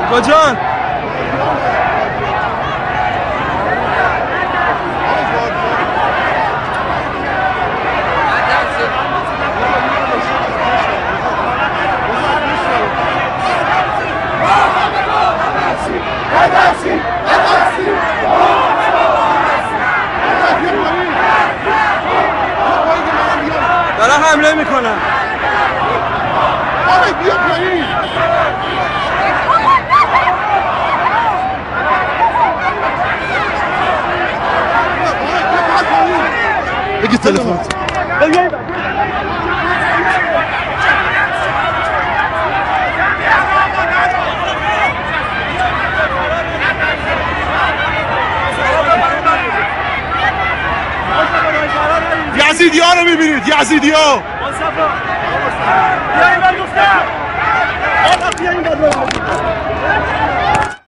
کجان؟ دارم حمله میکنم. بیا پایین. بگی تلفن. یزیدی ها رو میبینید، یزیدی ها.